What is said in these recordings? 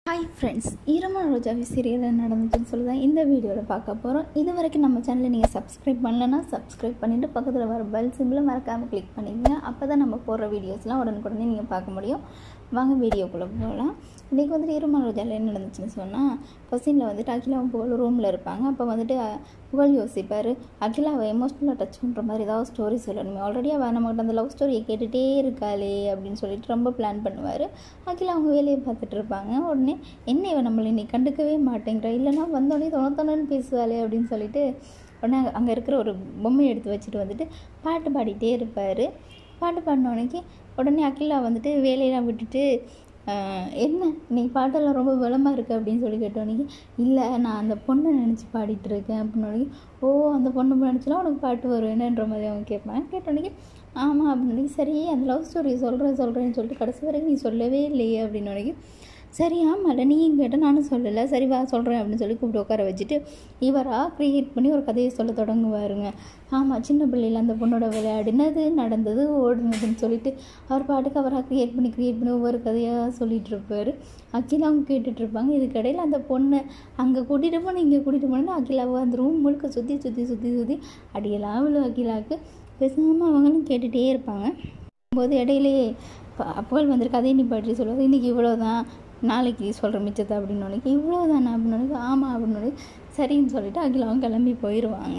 Hi friends, ஈரமான ரோஜாவே சீரியலில் நடந்துச்சுன்னு சொல்லி தான் இந்த வீடியோவில் பார்க்க போகிறோம். இது வரைக்கும் நம்ம சேனலை நீங்கள் சப்ஸ்கிரைப் பண்ணலன்னா சப்ஸ்கிரைப் பண்ணிவிட்டு பக்கத்தில் வர பெல் சிம்பிளை மறக்காமல் கிளிக் பண்ணிக்கங்க. அப்போ தான் நம்ம போடுற வீடியோஸ்லாம் உடனுக்குடனே நீங்கள் பார்க்க முடியும். வாங்க வீடியோக்குள்ளே போகலாம். இன்றைக்கி வந்துட்டு ஈரமான ரோஜாவில் என்ன நடந்துச்சுன்னு சொன்னால், ஃபஸ்ட்டில் வந்துட்டு அகிலாவும் புகழ் ரூமில் இருப்பாங்க. அப்போ வந்துட்டு புகழ் யோசிப்பார், அகிலாவை எமோஷ்னலாக டச் பண்ணுற மாதிரி ஏதாவது ஸ்டோரி சொல்லணுமே, ஆல்ரெடி அவள் நம்மகிட்ட அந்த லவ் ஸ்டோரியை கேட்டுகிட்டே இருக்காளே அப்படின்னு சொல்லிட்டு ரொம்ப பிளான் பண்ணுவார். அகிலா அவங்க வேலையை பார்த்துட்டு இருப்பாங்க. உடனே என்ன இவன் நம்மளை இன்னைக்கு கண்டுக்கவே மாட்டேங்கிறா, இல்லைனா வந்தோடனே தொணத்தொன்னு பேசுவாளே அப்படின்னு சொல்லிட்டு உடனே அங்கே இருக்கிற ஒரு பொம்மையை எடுத்து வச்சுட்டு வந்துட்டு பாட்டு பாடிட்டே இருப்பார். பாட்டு பாடினோடனே உடனே அகிலா வந்துட்டு வேலையெல்லாம் விட்டுட்டு என்ன இன்னைக்கு பாட்டெல்லாம் ரொம்ப பலமாக இருக்குது அப்படின்னு சொல்லி கேட்டோன்னே, இல்லை நான் அந்த பொண்ணை நினச்சி பாடிட்டுருக்கேன் அப்படின்னோடனே, ஓ அந்த பொண்ணு நினச்சிலாம் உனக்கு பாட்டு வரும் என்னன்ற மாதிரி அவங்க கேட்பாங்க. கேட்டோன்னே ஆமாம் அப்படின்னு, சரி அந்த லவ் ஸ்டோரி சொல்கிறேன்னு சொல்லிட்டு கடைசி வரைக்கும் நீ சொல்லவே இல்லையே அப்படின்னோடனே, சரி ஆமாம்ல நீயும் கேட்டால் நானும் சொல்லலை, சரி வா சொல்கிறேன் அப்படின்னு சொல்லி கூப்பிட்டு உட்கார வச்சுட்டு இவராக க்ரியேட் பண்ணி ஒரு கதையை சொல்ல தொடங்குவாருங்க. ஆமாம், சின்ன பிள்ளையில் அந்த பொண்ணோட விளையாடினது நடந்தது ஓடுனதுன்னு சொல்லிட்டு அவர் பாட்டுக்கு அவராக க்ரியேட் பண்ணி ஒவ்வொரு கதையாக சொல்லிகிட்டு இருப்பார். அகிலாவும் கேட்டுட்ருப்பாங்க. இதுக்கிடையில் அந்த பொண்ணை அங்கே கூட்டிகிட்டு போனேன் இங்கே கூட்டிகிட்டு போனேன்னு அகிலாவை அந்த ரூம் முழுக்க சுற்றி அடியெல்லாம் விழும் அகிலாவுக்கு. பேசாமல் அவங்களும் கேட்டுகிட்டே இருப்பாங்க. போது இடையிலேயே புகழ் வந்துட்டு கதையை நிப்பாட்டி சொல்லுவார், இன்றைக்கி இவ்வளோதான், நாளைக்கு சொல்கிற மிச்சத்தை அப்படின்னு இவ்வளோ தானே அப்படின்னு ஆமாம் அப்படின்னு சரின்னு சொல்லிவிட்டு அகிலாவும் கிளம்பி போயிடுவாங்க.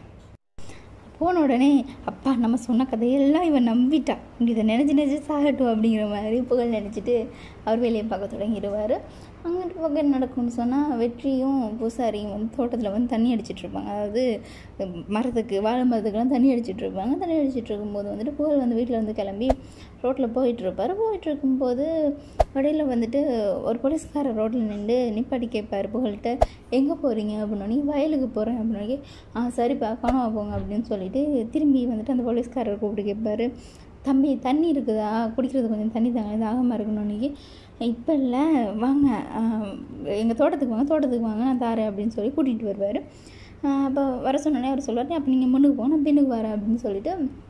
போன உடனே அப்பா நம்ம சொன்ன கதையெல்லாம் இவன் நம்பிட்டா, இதை நினச்சி சாகட்டும் அப்படிங்கிற மாதிரி புகழ் நினச்சிட்டு அவர் வேலையை பார்க்க தொடங்கிடுவார். அங்கிட்டு பக்கம் என்ன நடக்கும்னு சொன்னால், வெற்றியும் பூசாரியும் வந்து தோட்டத்தில் வந்து தண்ணி அடிச்சிட்ருப்பாங்க. அதாவது மரத்துக்கு வாழை மரத்துக்கெல்லாம் தண்ணி அடிச்சிட்ருப்பாங்க. தண்ணி அடிச்சிட்டு இருக்கும்போது வந்துட்டு புகழ் வந்து வீட்டில் வந்து கிளம்பி ரோட்டில் போயிட்டுருக்கும்போது வடையில் வந்துட்டு ஒரு போலீஸ்காரர் ரோட்டில் நிப்பாட்டி கேட்பார் புகழ்கிட்ட, எங்கே போகிறீங்க அப்படின்னோடனே, வயலுக்கு போகிறேன் அப்படின்னோடனே, சரிப்பா காணாம போங்க அப்படின்னு சொல்லிட்டு திரும்பி வந்துட்டு அந்த போலீஸ்காரர் கூப்பிட்டு கேட்பார், தம்பி தண்ணி இருக்குதா, குடிக்கிறது கொஞ்சம் தண்ணி தாங்க, தாகமாக இருக்கணுன்னே, இப்போ இல்லை வாங்க எங்கள் தோட்டத்துக்கு வாங்க நான் தாரேன் அப்படின்னு சொல்லி கூட்டிகிட்டு வருவார். அப்போ வர சொன்னோன்னே அவர் சொல்லுவார், அப்போ நீங்கள் முன்னுக்கு போங்க நான் பின்னுக்கு வரேன் அப்படின்னு சொல்லிட்டு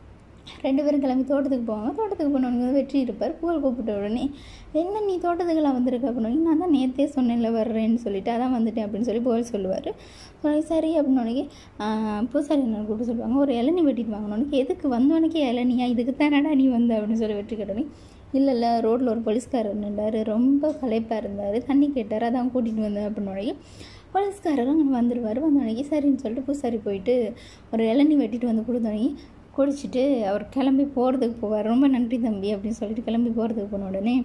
2 பேரும் கிளம்பி தோட்டத்துக்கு போவாங்க. தோட்டத்துக்கு போனவங்க வெற்றி இருப்பார். புகழ் கூப்பிட்ட உடனே, என்ன நீ தோட்டத்துக்கெல்லாம் வந்திருக்க அப்படின்னு, நான் தான் நேற்றே சொன்னேன்ல வர்றேன்னு சொல்லிட்டு அதான் வந்துட்டேன் அப்படின்னு சொல்லி புகழ் சொல்லுவார். சரி அப்படின்னோடனே பூசாரி என்ன கூப்பிட்டு சொல்லுவாங்க, ஒரு இளநீ வெட்டிட்டு வாங்கினோடனே, எதுக்கு வந்தோடனே இளநியா, இதுக்கு தானடா நீ வந்த அப்படின்னு சொல்லி வெற்றி கேட்டோன்னே, இல்லை ரோட்டில் ஒரு போலீஸ்காரர் நின்றார், ரொம்ப களைப்பாக இருந்தார், தண்ணி கேட்டார், அதான் கூட்டிகிட்டு வந்தேன் அப்படின்னோடனே போலீஸ்காரர் அங்கே வந்தோடனே சரின்னு சொல்லிட்டு பூசாரி போயிட்டு ஒரு இளநீ வெட்டிட்டு வந்து கொடுத்தோடனே குடிச்சிட்டு அவர் கிளம்பி போகிறதுக்கு போவார். ரொம்ப நன்றி தம்பி அப்படின்னு சொல்லிட்டு கிளம்பி போகிறதுக்கு போன உடனே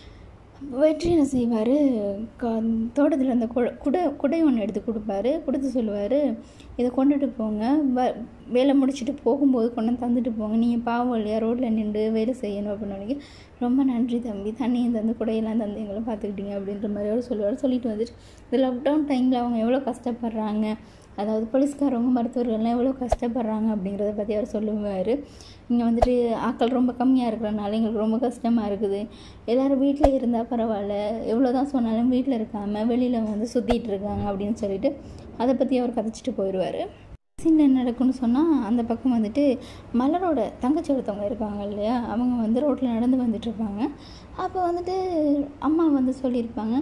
வெற்றி என்ன செய்வார், தோட்டத்தில் இருந்த குடை ஒன்று எடுத்து கொடுத்து சொல்லுவார், இதை கொண்டுட்டு போங்க, வேலை முடிச்சுட்டு போகும்போது கொண்டு தந்துட்டு போங்க, நீங்கள் பாவம் இல்லையா ரோட்டில் நின்று வேலை செய்யணும் அப்படின்னு. ரொம்ப நன்றி தம்பி, தண்ணியும் தந்து குடையெல்லாம் தந்து எங்களை பார்த்துக்கிட்டீங்க அப்படின்ற மாதிரி அவர் சொல்லுவார். சொல்லிட்டு வந்துட்டு இந்த லாக்டவுன் டைமில் அவங்க எவ்வளோ கஷ்டப்படுறாங்க, அதாவது போலீஸ்காரவங்க மருத்துவர்கள்லாம் எவ்வளோ கஷ்டப்படுறாங்க அப்படிங்கிறத பற்றி அவர் சொல்லுவார். இங்கே வந்துட்டு ஆட்கள் ரொம்ப கம்மியாக இருக்கிறனால எங்களுக்கு ரொம்ப கஷ்டமாக இருக்குது, எல்லோரும் வீட்டில் இருந்தால் பரவாயில்ல, எவ்வளோ தான் சொன்னாலும் வீட்டில் இருக்காமல் வெளியில் வந்து சுற்றிட்டு இருக்காங்க அப்படின்னு சொல்லிட்டு அதை பற்றி அவர் கதைச்சிட்டு போயிடுவார். சீனில் என்ன நடக்கும்னு சொன்னால், அந்த பக்கம் வந்துட்டு மலரோட தங்கச்சி ஒருத்தவங்க இருக்காங்க இல்லையா, அவங்க வந்து ரோட்டில் நடந்து வந்துட்டுருப்பாங்க. அப்போ வந்துட்டு அம்மா வந்து சொல்லியிருப்பாங்க,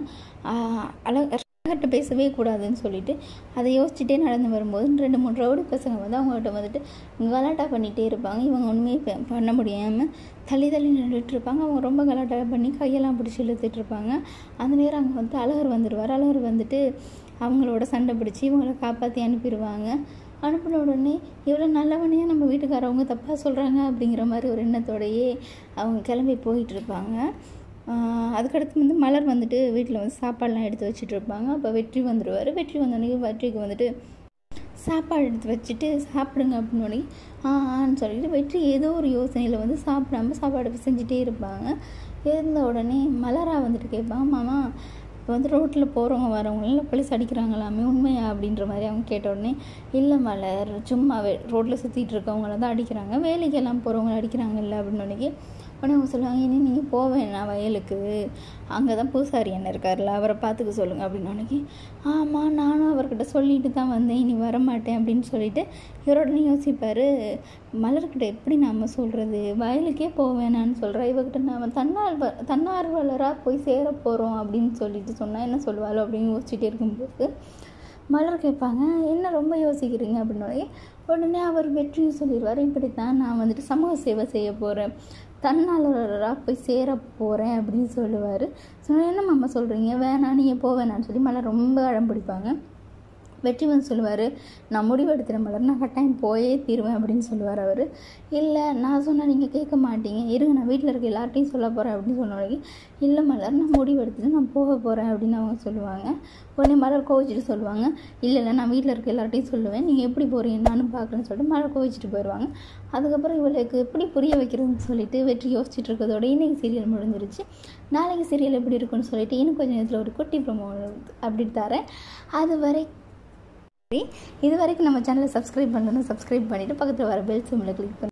அழகிட்ட பேசவே கூடாதுன்னு சொல்லிட்டு அதை யோசிச்சுட்டே நடந்து வரும்போது 2-3 ரவுடி பசங்க வந்து அவங்கள்ட்ட வந்துட்டு கலாட்டா பண்ணிகிட்டே இருப்பாங்க. இவங்க ஒன்றுமே பண்ண முடியாமல் தள்ளி நின்றுட்டு இருப்பாங்க. அவங்க ரொம்ப கலாட்டா பண்ணி கையெல்லாம் பிடிச்சி இழுத்துட்ருப்பாங்க. அந்த நேரம் அங்கே வந்து அழகர் வந்துடுவார். அழகர் வந்துட்டு அவங்களோட சண்டை பிடிச்சி இவங்களை காப்பாற்றி அனுப்பின உடனே இவ்வளோ நல்லவனையாக நம்ம வீட்டுக்காரவங்க தப்பாக சொல்கிறாங்க அப்படிங்கிற மாதிரி ஒரு எண்ணத்தோடையே அவங்க கிளம்பி போயிட்டுருப்பாங்க. அதுக்கடுத்து வந்து மலர் வந்துட்டு வீட்டில் வந்து சாப்பாடெலாம் எடுத்து வச்சுட்ருப்பாங்க. அப்போ வெற்றி வந்துடுவார். வெற்றி வந்தோடனே வெற்றிக்கு வந்துட்டு சாப்பாடு எடுத்து வச்சுட்டு சாப்பிடுங்க அப்படின்னோடனே ஆன்னு சொல்லிட்டு வெற்றி ஏதோ ஒரு யோசனையில் வந்து சாப்பிடாம சாப்பாடு செஞ்சுட்டே இருப்பாங்க. இருந்த உடனே மலராக வந்துட்டு கேட்பாங்க, மாமா இப்போ வந்து ரோட்டில் போகிறவங்க வரவங்களெல்லாம் போலீஸ் அடிக்கிறாங்களாமே உண்மையா அப்படின்ற மாதிரி அவங்க கேட்ட உடனே, இல்லை மலர் சும்மா ரோட்டில் சுற்றிட்டு இருக்கவங்கள தான் அடிக்கிறாங்க, வேலைக்கெல்லாம் போகிறவங்கள அடிக்கிறாங்கல்ல அப்படின்னோடனே உடனே அவங்க சொல்லுவாங்க, இனி நீங்கள் போவேண்ணா வயலுக்கு, அங்கே தான் பூசாரி அண்ணன் இருக்கார்ல, அவரை பார்த்துக்க சொல்லுங்கள் அப்படின்னு. அன்றைக்கி ஆமாம் நானும் அவர்கிட்ட சொல்லிட்டு தான் வந்தேன், இனி வரமாட்டேன் அப்படின்னு சொல்லிட்டு இவரோடனே யோசிப்பார், மலர்கிட்ட எப்படி நாம் சொல்கிறது, வயலுக்கே போவேனான்னு சொல்கிறா, இவகிட்ட நாம் தன்னார்வலராக போய் சேர போகிறோம் அப்படின்னு சொல்லிட்டு சொன்னால் என்ன சொல்லுவாளோ அப்படின்னு யோசிச்சுட்டே இருக்கும்போது மலர் கேட்பாங்க, என்ன ரொம்ப யோசிக்கிறீங்க அப்படின்னோடனே உடனே அவர் வெற்றியும் சொல்லிடுவார், இப்படித்தான் நான் வந்துட்டு சமூக சேவை செய்ய போகிறேன், தன்னார்வலராக போய் சேர போகிறேன் அப்படின்னு சொல்லுவார். என்ன மாமா சொல்கிறீங்க, வேணாம் நீங்கள் போவேணான்னு சொல்லி மலர் ரொம்ப அடம் பிடிப்பாங்க. வெற்றி வந்து சொல்லுவார், நான் முடிவெடுத்துறேன் மலர், நான் கட்டாயம் போயே தீருவேன் அப்படின்னு சொல்லுவார். அவர் இல்லை நான் சொன்னால் நீங்கள் கேட்க மாட்டீங்க, இருங்க நான் வீட்டில் இருக்க எல்லார்ட்டையும் சொல்ல போகிறேன் அப்படின்னு சொன்ன இல்லை மலர் நான் முடிவெடுத்துட்டு நான் போக போகிறேன் அப்படின்னு அவங்க சொல்லுவாங்க. உடனே மலர் கோவிச்சிட்டு சொல்லுவாங்க, இல்லை நான் வீட்டில் இருக்க எல்லார்ட்டையும் சொல்லுவேன், நீங்கள் எப்படி போகிறீங்க நானும் பார்க்குறேன்னு சொல்லிட்டு மலர் கோவிச்சிட்டு போயிடுவாங்க. அதுக்கப்புறம் இவளுக்கு எப்படி புரிய வைக்கிறதுன்னு சொல்லிட்டு வெற்றி யோசிச்சுட்டு இருக்கிறதோட இன்றைக்கி சீரியல் முடிஞ்சிருச்சு. நாளைக்கு சீரியல் எப்படி இருக்குன்னு சொல்லிட்டு இன்னும் கொஞ்சம் நேரத்தில் ஒரு குட்டி ப்ரோமோ அப்படி தரேன். இது வரைக்கும் நம்ம சேனலை சப்ஸ்கிரைப் பண்ணணும், சப்ஸ்கிரைப் பண்ணிவிட்டு பக்கத்தில் வர பெல் சிம்மில் கிளிக் பண்ணி